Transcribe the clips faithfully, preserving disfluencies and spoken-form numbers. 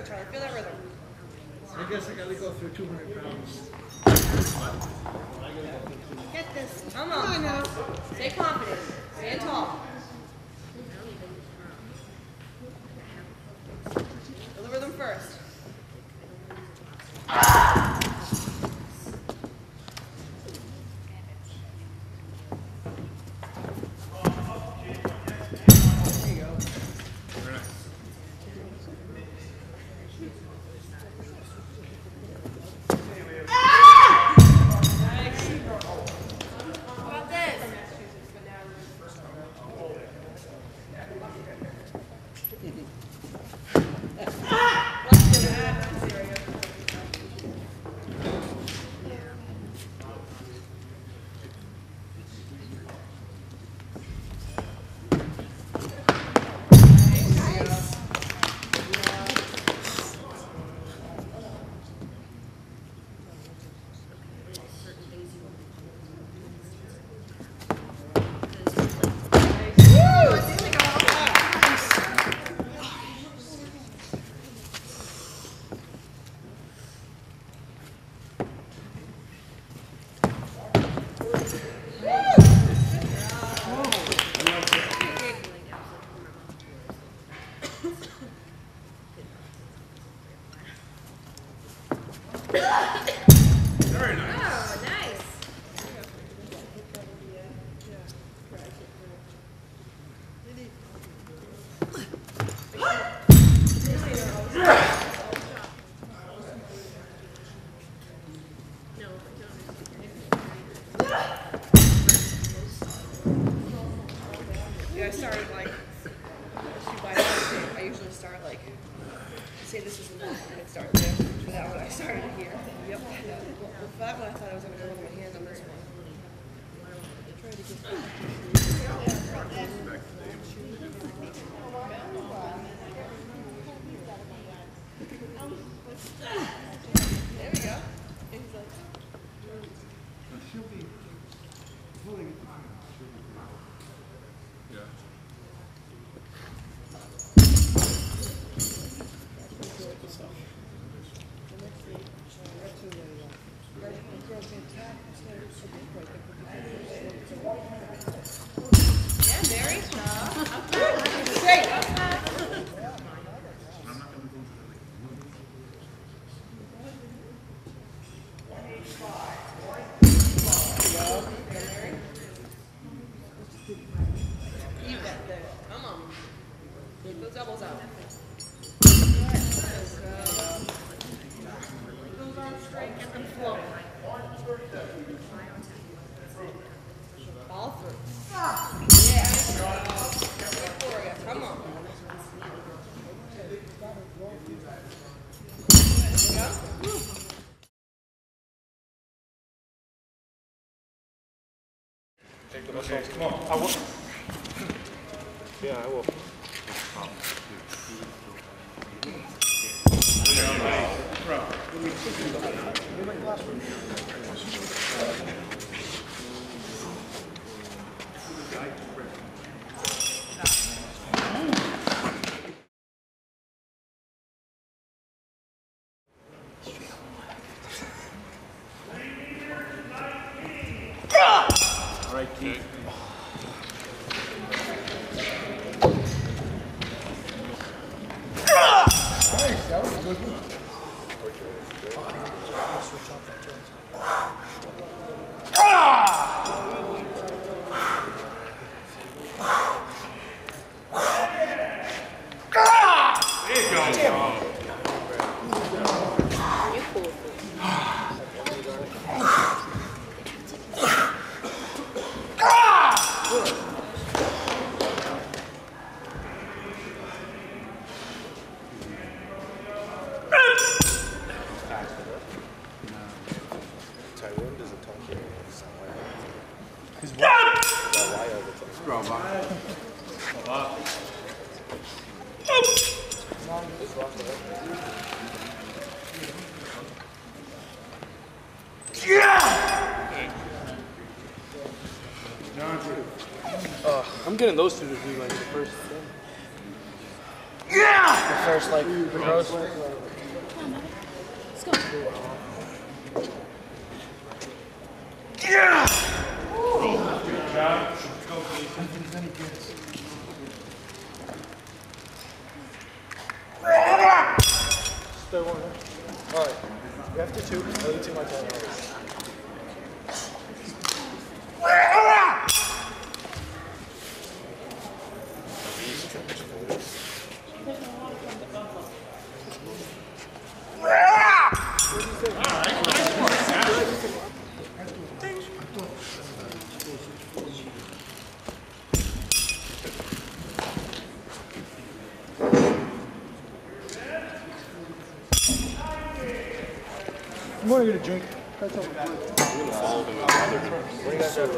Charlie. Feel that rhythm. I guess I gotta go through two hundred pounds. Get this. Come on. Come on now. Stay confident. Stand tall. Deliver them first. Very nice. Oh, nice. Yeah, I started like, I usually start like, say this is the one, and start there. For that one, I started here. Yep. For that one, I thought I was going to go with my hand on this one. Try to get there we go. She'll be pulling it. Yeah. Yeah, Mary. Great. You got that. Come on. Keep those elbows out. Those arms straight. Get them flowing. All through. Yeah. Come on. There we go. Take the muscles. Come on. I will. Yeah, I will. All right, Keith. Nice, that was a good one. There you go. Tyrone doesn't talk to me. He's what? Why all the time? Scroll back. Up. Uh, I'm getting those two to do like the first thing. Yeah! first, like, pros. Let's go. Yeah! Good job. Let's go, please. Stay one. All right. You have to two. Only two my time. I'm going to get a drink. That's all. What do you guys have?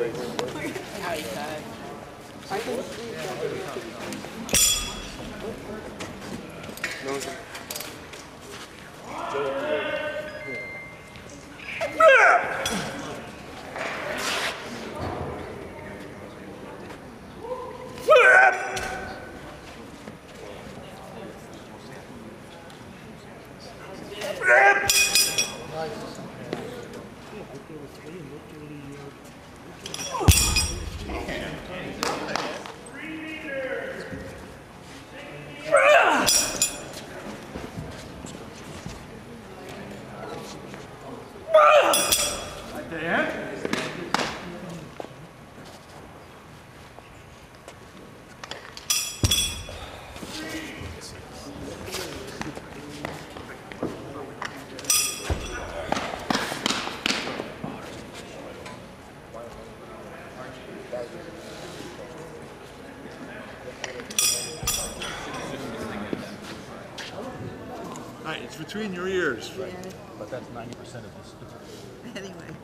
No one's Alright, it's between your ears. Right. But that's ninety percent of this. Anyway.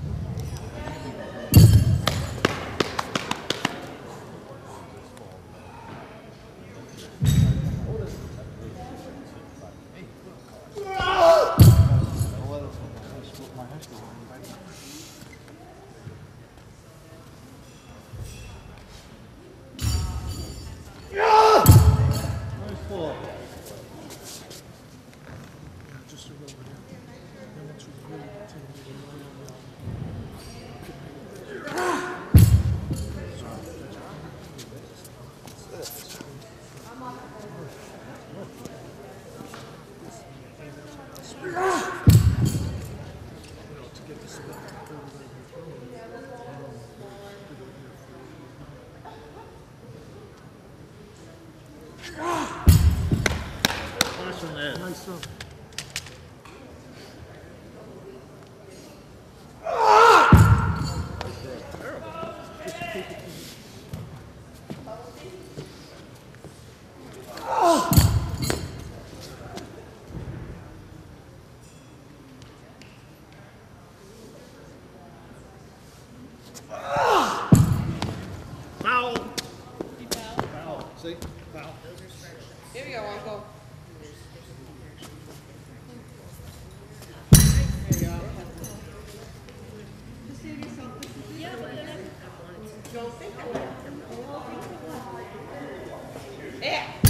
Nice one. Foul. Foul. See? Foul. Here we go, Uncle. Yeah.